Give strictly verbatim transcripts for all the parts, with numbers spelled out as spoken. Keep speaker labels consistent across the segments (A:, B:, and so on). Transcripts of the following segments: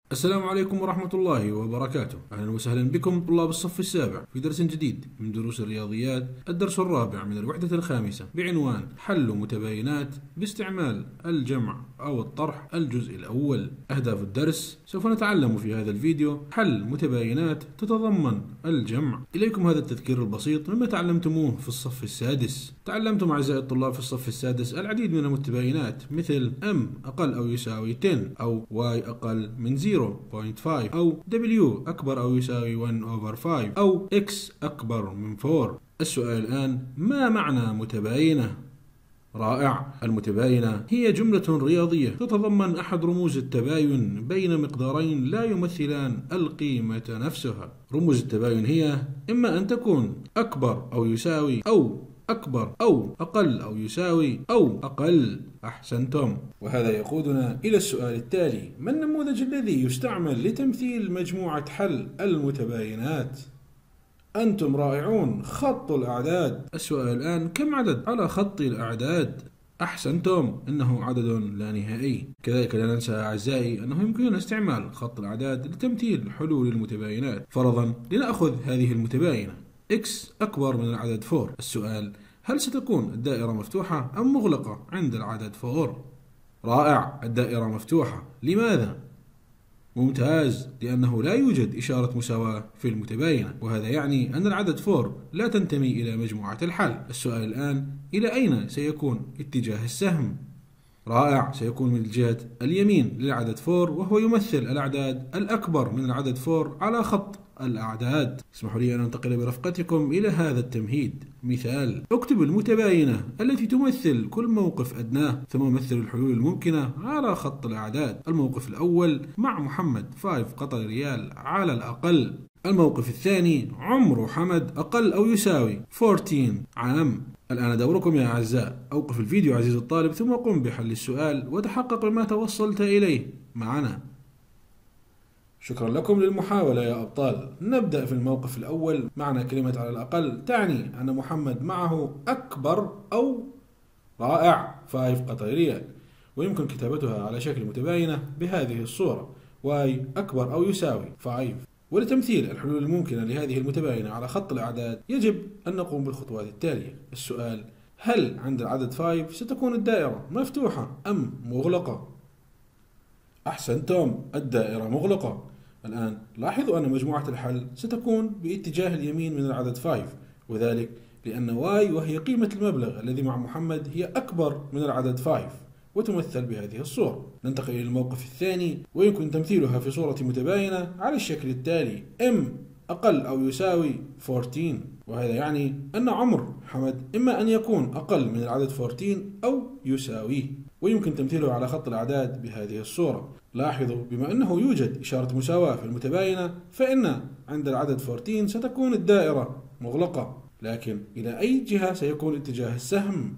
A: السلام عليكم ورحمة الله وبركاته. أهلا وسهلا بكم طلاب الصف السابع في درس جديد من دروس الرياضيات، الدرس الرابع من الوحدة الخامسة بعنوان حل متباينات باستعمال الجمع أو الطرح. الجزء الأول. أهداف الدرس: سوف نتعلم في هذا الفيديو حل متباينات تتضمن الجمع. إليكم هذا التذكير البسيط مما تعلمتموه في الصف السادس. تعلمتم أعزائي الطلاب في الصف السادس العديد من المتباينات مثل m أقل أو يساوي عشرة، أو y أقل من صفر فاصلة خمسة، أو W أكبر أو يساوي واحد أوفر خمسة، أو X أكبر من أربعة. السؤال الآن: ما معنى متباينة؟ رائع. المتباينة هي جملة رياضية تتضمن أحد رموز التباين بين مقدارين لا يمثلان القيمة نفسها. رموز التباين هي إما أن تكون أكبر أو يساوي، أو أكبر أو أقل أو يساوي، أو أقل. أحسنتم. وهذا يقودنا إلى السؤال التالي: ما النموذج الذي يستعمل لتمثيل مجموعة حل المتباينات؟ أنتم رائعون. خط الأعداد. السؤال الآن: كم عدد على خط الأعداد؟ أحسنتم، إنه عدد لا نهائي. كذلك لا ننسى أعزائي أنه يمكننا استعمال خط الأعداد لتمثيل حلول المتباينات. فرضا لنأخذ هذه المتباينة x أكبر من العدد أربعة. السؤال: هل ستكون الدائرة مفتوحة أم مغلقة عند العدد أربعة؟ رائع، الدائرة مفتوحة. لماذا؟ ممتاز، لأنه لا يوجد إشارة مساواة في المتباينة، وهذا يعني أن العدد أربعة لا تنتمي إلى مجموعة الحل. السؤال الآن: إلى أين سيكون اتجاه السهم؟ رائع، سيكون من جهة اليمين للعدد أربعة، وهو يمثل الأعداد الأكبر من العدد أربعة على خط الأعداد. اسمحوا لي أن أنتقل برفقتكم إلى هذا التمهيد. مثال: اكتب المتباينة التي تمثل كل موقف أدناه، ثم مثل الحلول الممكنة على خط الأعداد. الموقف الأول: مع محمد خمسة قطر ريال على الأقل. الموقف الثاني: عمر حمد أقل أو يساوي أربعة عشر عام. الآن دوركم يا أعزاء. أوقف الفيديو عزيزي الطالب ثم قم بحل السؤال وتحقق بما توصلت إليه معنا. شكرا لكم للمحاولة يا أبطال. نبدأ في الموقف الأول. معنى كلمة على الأقل تعني أن محمد معه أكبر أو رائع خمسة قطر ريال، ويمكن كتابتها على شكل متباينة بهذه الصورة: y أكبر أو يساوي خمسة. ولتمثيل الحلول الممكنة لهذه المتباينة على خط الأعداد يجب أن نقوم بالخطوات التالية. السؤال: هل عند العدد خمسة ستكون الدائرة مفتوحة أم مغلقة؟ أحسنتم، الدائرة مغلقة. الآن لاحظوا أن مجموعة الحل ستكون باتجاه اليمين من العدد خمسة، وذلك لأن y وهي قيمة المبلغ الذي مع محمد هي أكبر من العدد خمسة، وتمثل بهذه الصورة. ننتقل إلى الموقف الثاني، ويمكن تمثيلها في صورة متباينة على الشكل التالي: m أقل أو يساوي أربعة عشر، وهذا يعني أن عمر حمد إما أن يكون أقل من العدد أربعة عشر أو يساويه، ويمكن تمثيله على خط الأعداد بهذه الصورة. لاحظوا بما أنه يوجد إشارة مساواة في المتباينة، فإن عند العدد أربعة عشر ستكون الدائرة مغلقة، لكن إلى أي جهة سيكون اتجاه السهم؟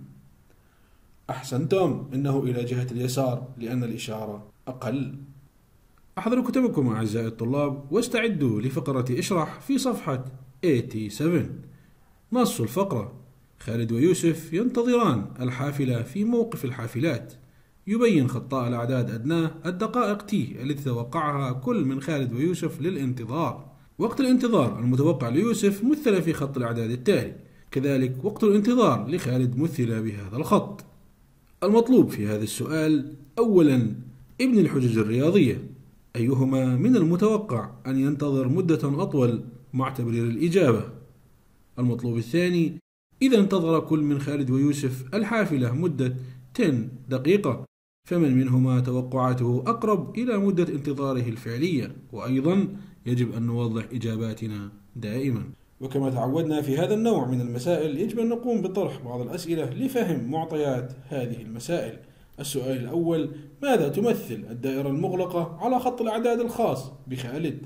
A: أحسنتم، إنه إلى جهة اليسار لأن الإشارة أقل. أحضروا كتبكم أعزائي الطلاب واستعدوا لفقرة اشرح في صفحة سبعة وثمانين. نص الفقرة: خالد ويوسف ينتظران الحافلة في موقف الحافلات. يبين خطاء الأعداد أدناه الدقائق تي التي توقعها كل من خالد ويوسف للانتظار. وقت الانتظار المتوقع ليوسف مثل في خط الأعداد التالي، كذلك وقت الانتظار لخالد مثل بهذا الخط. المطلوب في هذا السؤال: أولا ابن الحجج الرياضية، أيهما من المتوقع أن ينتظر مدة أطول مع تبرير الإجابة. المطلوب الثاني: إذا انتظر كل من خالد ويوسف الحافلة مدة عشر دقيقة، فمن منهما توقعاته أقرب إلى مدة انتظاره الفعلية؟ وأيضا يجب أن نوضح إجاباتنا دائما. وكما تعودنا في هذا النوع من المسائل يجب أن نقوم بطرح بعض الأسئلة لفهم معطيات هذه المسائل. السؤال الأول: ماذا تمثل الدائرة المغلقة على خط الأعداد الخاص بخالد؟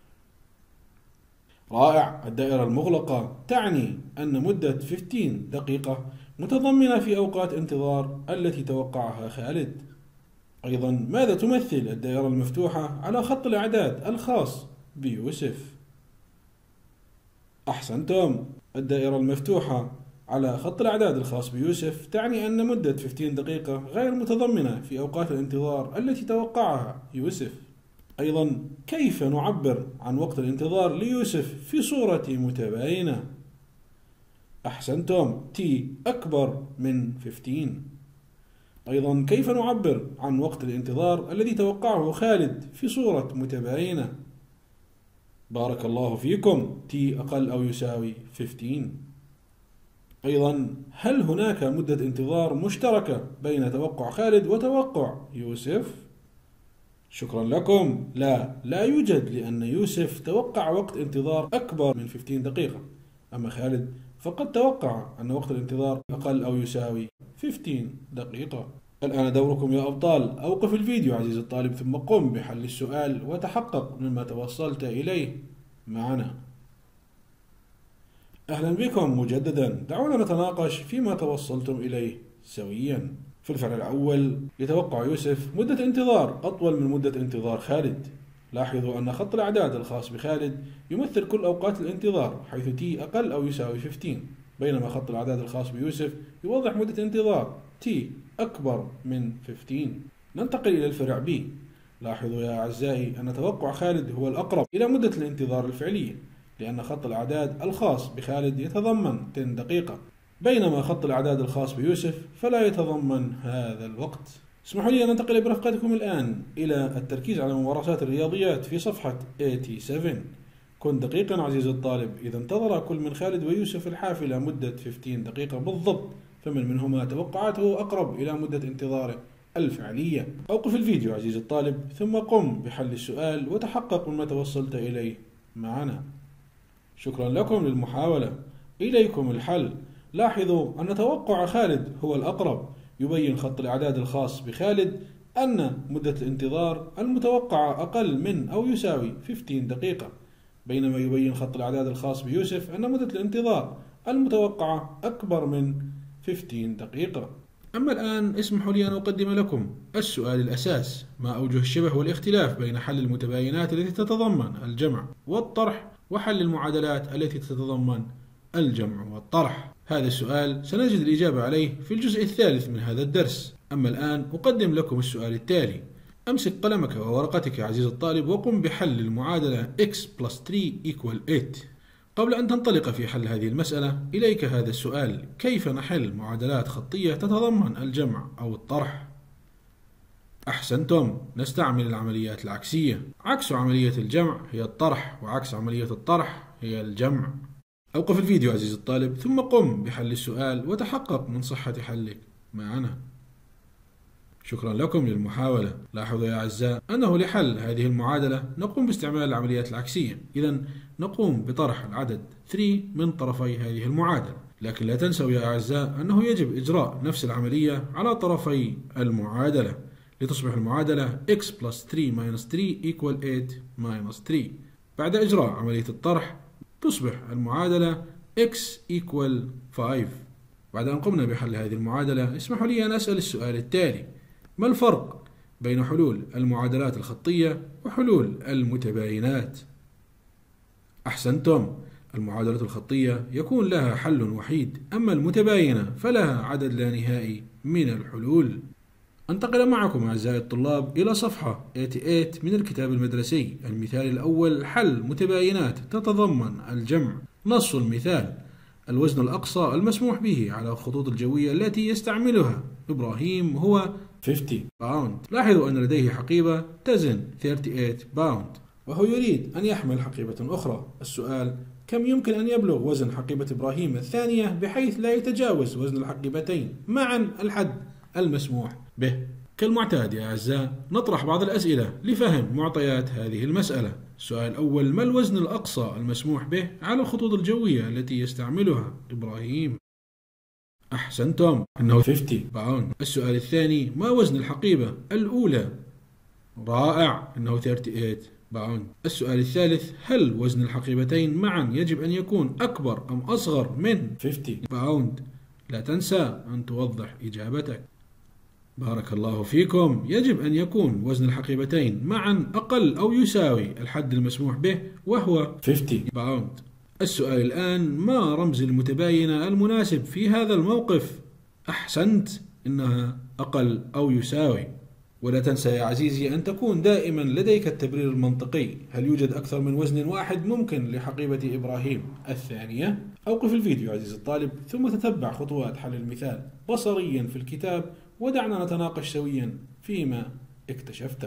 A: رائع، الدائرة المغلقة تعني أن مدة خمسة عشر دقيقة متضمنة في أوقات انتظار التي توقعها خالد. أيضا ماذا تمثل الدائرة المفتوحة على خط الأعداد الخاص بيوسف؟ أحسنتم، الدائرة المفتوحة على خط الأعداد الخاص بيوسف تعني أن مدة خمسة عشر دقيقة غير متضمنة في أوقات الانتظار التي توقعها يوسف. أيضا كيف نعبر عن وقت الانتظار ليوسف في صورة متباينة؟ أحسنتم، t أكبر من خمسة عشر. أيضا كيف نعبر عن وقت الانتظار الذي توقعه خالد في صورة متباينة؟ بارك الله فيكم، t أقل أو يساوي خمسة عشر. أيضا هل هناك مدة انتظار مشتركة بين توقع خالد وتوقع يوسف؟ شكرا لكم، لا لا يوجد، لأن يوسف توقع وقت انتظار أكبر من خمسة عشر دقيقة، أما خالد فقد توقع أن وقت الانتظار أقل أو يساوي خمسة عشر دقيقة. الآن دوركم يا أبطال، أوقف الفيديو عزيزي الطالب ثم قم بحل السؤال وتحقق مما توصلت إليه معنا. أهلا بكم مجددا، دعونا نتناقش فيما توصلتم إليه سويا. في الفعل الأول يتوقع يوسف مدة انتظار أطول من مدة انتظار خالد. لاحظوا أن خط الأعداد الخاص بخالد يمثل كل أوقات الانتظار، حيث t أقل أو يساوي خمسة عشر، بينما خط الأعداد الخاص بيوسف يوضح مدة انتظار t أكبر من خمسة عشر. ننتقل إلى الفرع B. لاحظوا يا أعزائي أن توقع خالد هو الأقرب إلى مدة الانتظار الفعلية، لأن خط الأعداد الخاص بخالد يتضمن عشر دقيقة، بينما خط الأعداد الخاص بيوسف فلا يتضمن هذا الوقت. اسمحوا لي أن ننتقل برفقتكم الآن إلى التركيز على ممارسات الرياضيات في صفحة ثمانية وثمانين. كن دقيقا عزيزي الطالب، إذا انتظر كل من خالد ويوسف الحافلة مدة خمسة عشر دقيقة بالضبط، فمن منهما توقعاته أقرب إلى مدة انتظاره الفعلية. أوقف الفيديو عزيزي الطالب ثم قم بحل السؤال وتحقق مما توصلت إليه معنا. شكرا لكم للمحاولة. إليكم الحل. لاحظوا أن توقع خالد هو الأقرب. يبين خط الأعداد الخاص بخالد أن مدة الانتظار المتوقعة أقل من أو يساوي خمسة عشر دقيقة، بينما يبين خط الأعداد الخاص بيوسف أن مدة الانتظار المتوقعة أكبر من خمسة عشر دقيقة. أما الآن اسمحوا لي أن أقدم لكم السؤال الأساس: ما أوجه الشبه والاختلاف بين حل المتباينات التي تتضمن الجمع والطرح وحل المعادلات التي تتضمن الجمع والطرح؟ هذا السؤال سنجد الإجابة عليه في الجزء الثالث من هذا الدرس. أما الآن أقدم لكم السؤال التالي. أمسك قلمك وورقتك يا عزيز الطالب وقم بحل المعادلة x plus ثلاثة equal ثمانية. قبل أن تنطلق في حل هذه المسألة إليك هذا السؤال: كيف نحل معادلات خطية تتضمن الجمع أو الطرح؟ أحسنتم، نستعمل العمليات العكسية. عكس عملية الجمع هي الطرح، وعكس عملية الطرح هي الجمع. أوقف الفيديو عزيزي الطالب ثم قم بحل السؤال وتحقق من صحة حلك معنا. شكرا لكم للمحاولة. لاحظوا يا أعزاء أنه لحل هذه المعادلة نقوم باستعمال العمليات العكسية، إذن نقوم بطرح العدد ثلاثة من طرفي هذه المعادلة، لكن لا تنسوا يا أعزاء أنه يجب إجراء نفس العملية على طرفي المعادلة لتصبح المعادلة x plus ثلاثة minus ثلاثة equal ثمانية minus ثلاثة. بعد إجراء عملية الطرح تصبح المعادلة x equal خمسة. بعد أن قمنا بحل هذه المعادلة اسمحوا لي أن أسأل السؤال التالي: ما الفرق بين حلول المعادلات الخطية وحلول المتباينات؟ أحسنتم، المعادلة الخطية يكون لها حل وحيد، أما المتباينة فلها عدد لا نهائي من الحلول. أنتقل معكم أعزائي الطلاب إلى صفحة ثمانية وثمانين من الكتاب المدرسي. المثال الأول: حل متباينات تتضمن الجمع. نص المثال: الوزن الأقصى المسموح به على الخطوط الجوية التي يستعملها إبراهيم هو خمسين باوند. لاحظوا أن لديه حقيبة تزن ثمانية وثلاثين باوند وهو يريد أن يحمل حقيبة أخرى. السؤال: كم يمكن أن يبلغ وزن حقيبة إبراهيم الثانية بحيث لا يتجاوز وزن الحقيبتين معا الحد المسموح به؟ كالمعتاد يا أعزاء نطرح بعض الأسئلة لفهم معطيات هذه المسألة. السؤال الأول: ما الوزن الأقصى المسموح به على الخطوط الجوية التي يستعملها إبراهيم؟ أحسنتم، إنه خمسين باوند. السؤال الثاني: ما وزن الحقيبة الأولى؟ رائع، إنه ثمانية وثلاثين باوند. السؤال الثالث: هل وزن الحقيبتين معا يجب أن يكون أكبر أم أصغر من خمسين باوند؟ لا تنسى أن توضح إجابتك. بارك الله فيكم. يجب أن يكون وزن الحقيبتين معا أقل أو يساوي الحد المسموح به وهو خمسين باوند. السؤال الآن: ما رمز المتباينة المناسب في هذا الموقف؟ أحسنت، إنها أقل أو يساوي. ولا تنسى يا عزيزي أن تكون دائما لديك التبرير المنطقي. هل يوجد أكثر من وزن واحد ممكن لحقيبة إبراهيم الثانية؟ أوقف الفيديو عزيزي الطالب ثم تتبع خطوات حل المثال بصريا في الكتاب، ودعنا نتناقش سويا فيما اكتشفته.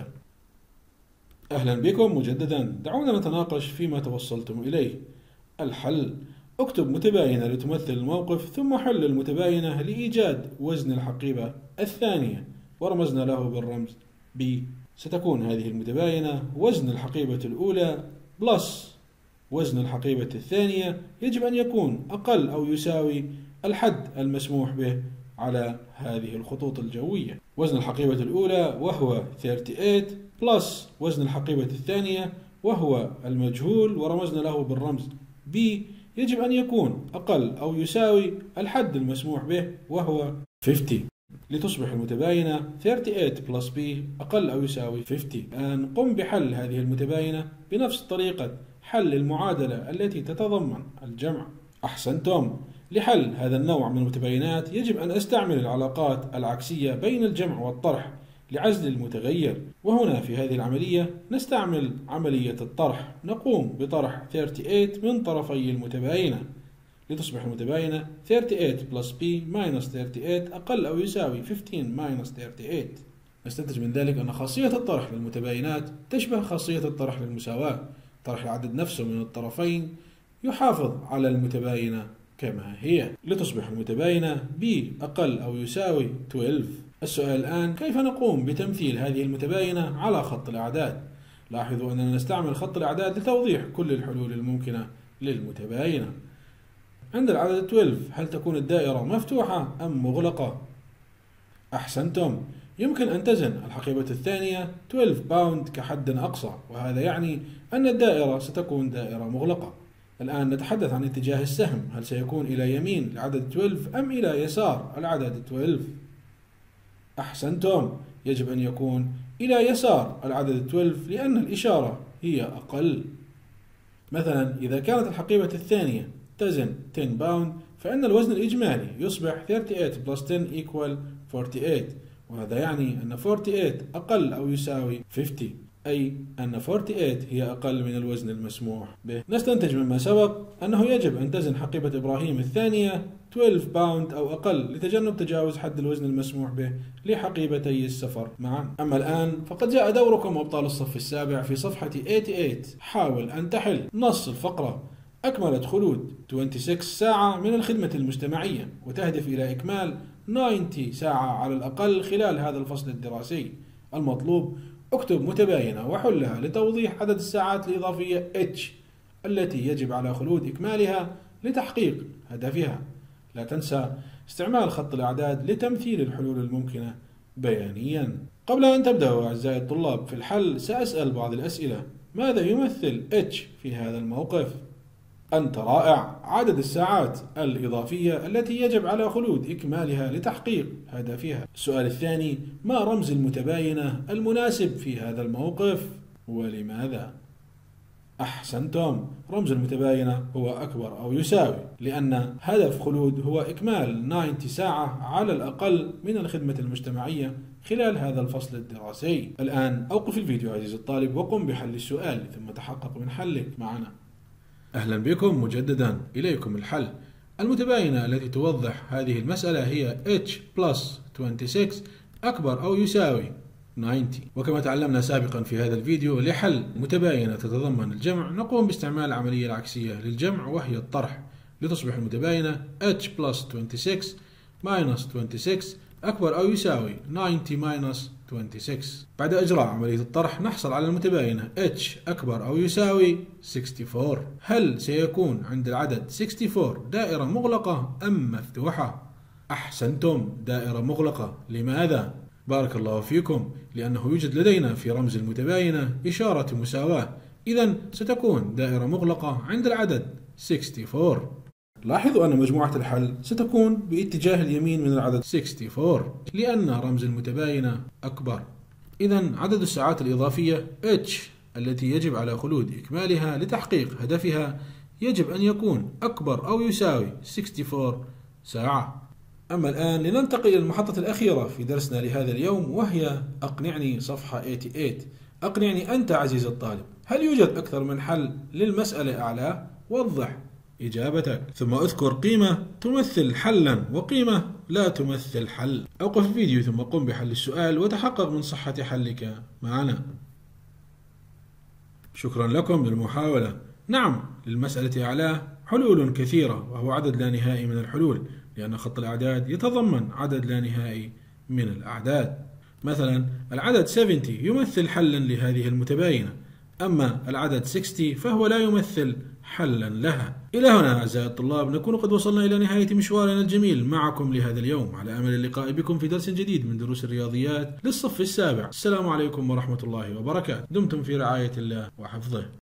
A: أهلا بكم مجددا، دعونا نتناقش فيما توصلتم إليه. الحل: اكتب متباينة لتمثل الموقف، ثم حل المتباينة لإيجاد وزن الحقيبة الثانية، ورمزنا له بالرمز B. ستكون هذه المتباينة وزن الحقيبة الأولى بلس وزن الحقيبة الثانية يجب أن يكون أقل أو يساوي الحد المسموح به على هذه الخطوط الجوية. وزن الحقيبة الأولى وهو ثلاثة وثلاثين بلس وزن الحقيبة الثانية وهو المجهول ورمزنا له بالرمز B يجب أن يكون أقل أو يساوي الحد المسموح به وهو خمسين، لتصبح المتباينة ثلاثة وثلاثين بلس B أقل أو يساوي خمسين. الآن قم بحل هذه المتباينة بنفس طريقة حل المعادلة التي تتضمن الجمع. أحسنتم. لحل هذا النوع من المتباينات يجب أن أستعمل العلاقات العكسية بين الجمع والطرح لعزل المتغير، وهنا في هذه العملية نستعمل عملية الطرح. نقوم بطرح ثلاثة وثلاثين من طرفي المتباينة لتصبح المتباينة ثلاثة وثلاثين بلس B minus ثلاثة وثلاثين أقل أو يساوي خمسة عشر minus ثلاثة وثلاثين. نستنتج من ذلك أن خاصية الطرح للمتباينات تشبه خاصية الطرح للمساواة. طرح العدد نفسه من الطرفين يحافظ على المتباينة كما هي، لتصبح المتباينة B أقل أو يساوي اثنا عشر. السؤال الآن: كيف نقوم بتمثيل هذه المتباينة على خط الأعداد؟ لاحظوا أننا نستعمل خط الأعداد لتوضيح كل الحلول الممكنة للمتباينة. عند العدد اثنا عشر هل تكون الدائرة مفتوحة أم مغلقة؟ أحسنتم. يمكن أن تزن الحقيبة الثانية اثنا عشر باوند كحد أقصى، وهذا يعني أن الدائرة ستكون دائرة مغلقة. الآن نتحدث عن اتجاه السهم، هل سيكون إلى يمين العدد اثنا عشر أم إلى يسار العدد اثنا عشر؟ أحسنتم. يجب أن يكون إلى يسار العدد اثنا عشر لأن الإشارة هي أقل. مثلا إذا كانت الحقيبة الثانية تزن عشرة باوند، فإن الوزن الإجمالي يصبح ثلاثة وثلاثين بلس عشرة equal ثمانية وأربعين، وهذا يعني أن ثمانية وأربعين أقل أو يساوي خمسين، أي أن ثمانية وأربعين هي أقل من الوزن المسموح به. نستنتج مما سبق أنه يجب أن تزن حقيبة إبراهيم الثانية اثنا عشر باوند أو أقل لتجنب تجاوز حد الوزن المسموح به لحقيبتي السفر معا. أما الآن فقد جاء دوركم أبطال الصف السابع في صفحة ثمانية وثمانين. حاول أن تحل نص الفقرة. أكملت خلود ستة وعشرين ساعة من الخدمة المجتمعية، وتهدف إلى إكمال تسعين ساعة على الأقل خلال هذا الفصل الدراسي. المطلوب: اكتب متباينة وحلها لتوضيح عدد الساعات الإضافية H التي يجب على خلود إكمالها لتحقيق هدفها. لا تنسى استعمال خط الأعداد لتمثيل الحلول الممكنة بيانيا. قبل أن تبدأوا أعزائي الطلاب في الحل، سأسأل بعض الأسئلة. ماذا يمثل H في هذا الموقف؟ أنت رائع. عدد الساعات الإضافية التي يجب على خلود إكمالها لتحقيق هدفها. السؤال الثاني: ما رمز المتباينة المناسب في هذا الموقف ولماذا؟ أحسنتم. رمز المتباينة هو أكبر أو يساوي، لأن هدف خلود هو إكمال تسعين ساعة على الأقل من الخدمة المجتمعية خلال هذا الفصل الدراسي. الآن أوقف الفيديو عزيزي الطالب وقم بحل السؤال ثم تحقق من حلك معنا. أهلا بكم مجددا. إليكم الحل. المتباينة التي توضح هذه المسألة هي H plus ستة وعشرين أكبر أو يساوي تسعين. وكما تعلمنا سابقا في هذا الفيديو، لحل متباينة تتضمن الجمع نقوم باستعمال العملية العكسية للجمع وهي الطرح، لتصبح المتباينة H plus ستة وعشرين minus ستة وعشرين أكبر أو يساوي تسعين minus ستة وعشرين. بعد إجراء عملية الطرح نحصل على المتباينة H أكبر أو يساوي أربعة وستين. هل سيكون عند العدد أربعة وستين دائرة مغلقة أم مفتوحة؟ أحسنتم، دائرة مغلقة. لماذا؟ بارك الله فيكم، لأنه يوجد لدينا في رمز المتباينة إشارة مساواة، إذن ستكون دائرة مغلقة عند العدد أربعة وستين. لاحظوا أن مجموعة الحل ستكون باتجاه اليمين من العدد أربعة وستين لأن رمز المتباينة أكبر. إذن عدد الساعات الإضافية H التي يجب على خلود إكمالها لتحقيق هدفها يجب أن يكون أكبر أو يساوي أربعة وستين ساعة. أما الآن لننتقل إلى المحطة الأخيرة في درسنا لهذا اليوم، وهي أقنعني صفحة ثمانية وثمانين. أقنعني أنت عزيزي الطالب، هل يوجد أكثر من حل للمسألة أعلى؟ وضح إجابتك، ثم اذكر قيمة تمثل حلا وقيمة لا تمثل حل. أوقف الفيديو ثم قم بحل السؤال وتحقق من صحة حلك معنا. شكرا لكم للمحاولة. نعم، للمسألة أعلى حلول كثيرة، وهو عدد لا نهائي من الحلول، لأن خط الأعداد يتضمن عدد لا نهائي من الأعداد. مثلا العدد سبعين يمثل حلا لهذه المتباينة، أما العدد ستين فهو لا يمثل حلا لها. إلى هنا أعزائي الطلاب نكون قد وصلنا إلى نهاية مشوارنا الجميل معكم لهذا اليوم، على أمل اللقاء بكم في درس جديد من دروس الرياضيات للصف السابع. السلام عليكم ورحمة الله وبركاته. دمتم في رعاية الله وحفظه.